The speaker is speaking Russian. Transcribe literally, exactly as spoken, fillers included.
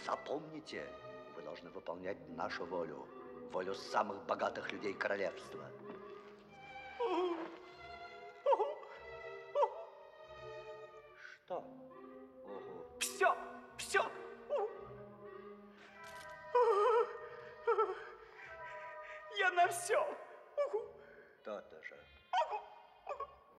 Запомните, вы должны выполнять нашу волю, волю самых богатых людей королевства. Что? Угу. Все, все. Я на все. То-то же.